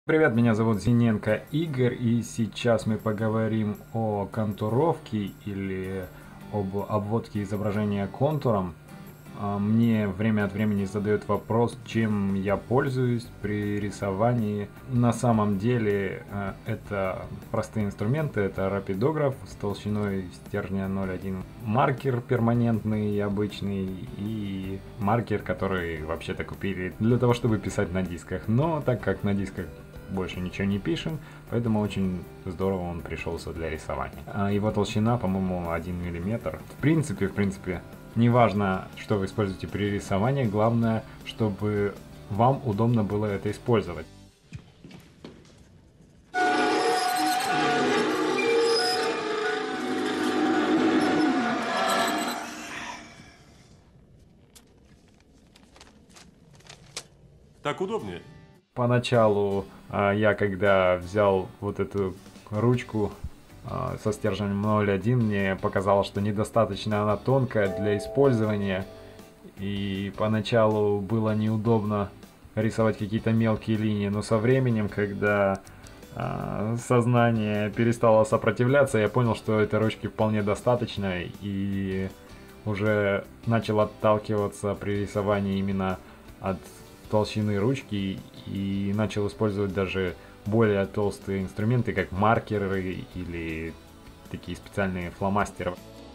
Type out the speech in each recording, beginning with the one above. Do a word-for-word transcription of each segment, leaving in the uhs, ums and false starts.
Привет, меня зовут Зиненко Игорь, и сейчас мы поговорим о контуровке или об обводке изображения контуром. А, Мне время от времени задают вопрос, чем я пользуюсь при рисовании. На самом деле э, это простые инструменты, это рапидограф с толщиной стержня ноль целых одна десятая, маркер перманентный обычный и маркер, который вообще-то купили для того, чтобы писать на дисках. Но так как на дисках больше ничего не пишем, поэтому очень здорово он пришелся для рисования. А его толщина, по-моему, один миллиметр. В принципе, в принципе, неважно, что вы используете при рисовании, главное, чтобы вам удобно было это использовать. Так удобнее. Поначалу а, я, когда взял вот эту ручку а, со стержнем ноль целых одна десятая, мне показалось, что недостаточно она тонкая для использования. И поначалу было неудобно рисовать какие-то мелкие линии, но со временем, когда а, сознание перестало сопротивляться, я понял, что этой ручки вполне достаточно, и уже начал отталкиваться при рисовании именно от толщины ручки и начал использовать даже более толстые инструменты, как маркеры или такие специальные фломастеры.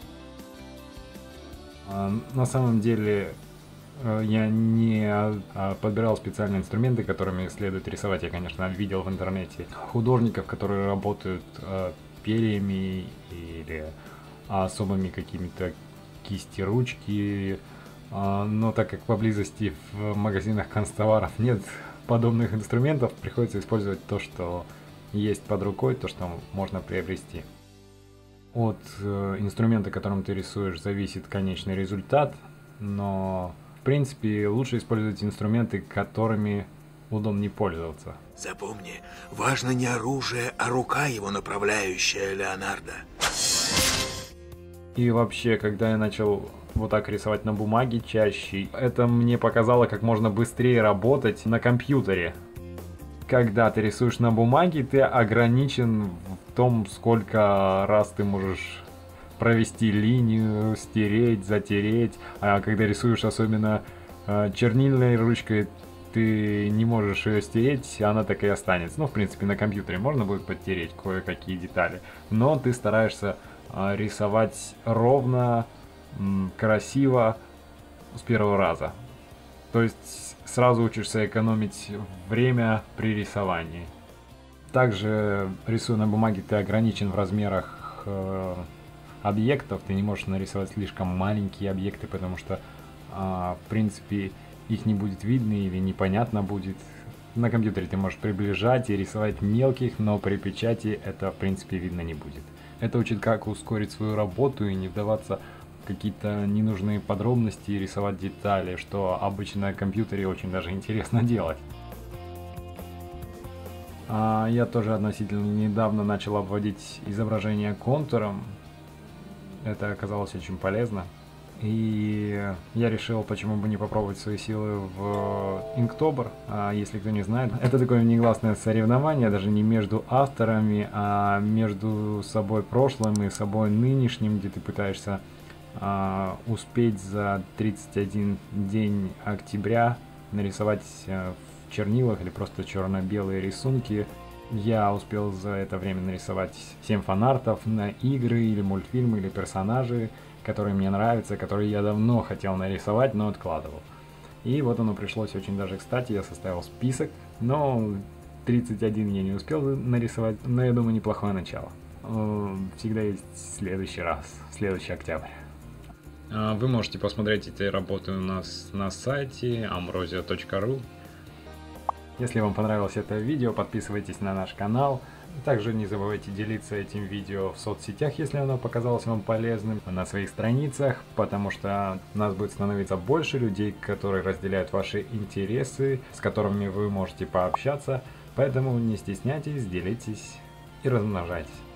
На самом деле я не подбирал специальные инструменты, которыми следует рисовать. Я, конечно, видел в интернете художников, которые работают перьями или особыми какими-то кисти-ручки. Но так как поблизости в магазинах канцтоваров нет подобных инструментов, приходится использовать то, что есть под рукой, то, что можно приобрести. От э, инструмента, которым ты рисуешь, зависит конечный результат, но в принципе лучше использовать инструменты, которыми удобнее пользоваться. Запомни, важно не оружие, а рука его направляющая, Леонардо. И вообще, когда я начал вот так рисовать на бумаге чаще, это мне показало, как можно быстрее работать на компьютере. Когда ты рисуешь на бумаге, ты ограничен в том, сколько раз ты можешь провести линию, стереть, затереть. А когда рисуешь особенно чернильной ручкой, ты не можешь ее стереть, она так и останется. Ну, в принципе, на компьютере можно будет подтереть кое-какие детали, но ты стараешься рисовать ровно, красиво с первого раза. То есть сразу учишься экономить время при рисовании. Также, рисуя на бумаге, ты ограничен в размерах э, объектов. Ты не можешь нарисовать слишком маленькие объекты, потому что э, в принципе их не будет видно или непонятно будет. На компьютере ты можешь приближать и рисовать мелких, но при печати это в принципе видно не будет. Это учит, как ускорить свою работу и не вдаваться в какие-то ненужные подробности и рисовать детали, что обычно на компьютере очень даже интересно делать. А я тоже относительно недавно начал обводить изображение контуром. Это оказалось очень полезно. И я решил, почему бы не попробовать свои силы в Inktober. А если кто не знает, это такое негласное соревнование, даже не между авторами, а между собой прошлым и собой нынешним, где ты пытаешься а, успеть за тридцать один день октября нарисовать в чернилах или просто черно-белые рисунки. Я успел за это время нарисовать семь фанартов на игры или мультфильмы или персонажи, которые мне нравятся, которые я давно хотел нарисовать, но откладывал. И вот оно пришлось очень даже кстати, я составил список, но тридцать один я не успел нарисовать, но я думаю, неплохое начало. Всегда есть следующий раз, следующий октябрь. Вы можете посмотреть эти работы у нас на сайте амброзио точка ру. Если вам понравилось это видео, подписывайтесь на наш канал. Также не забывайте делиться этим видео в соцсетях, если оно показалось вам полезным, на своих страницах, потому что у нас будет становиться больше людей, которые разделяют ваши интересы, с которыми вы можете пообщаться. Поэтому не стесняйтесь, делитесь и размножайтесь.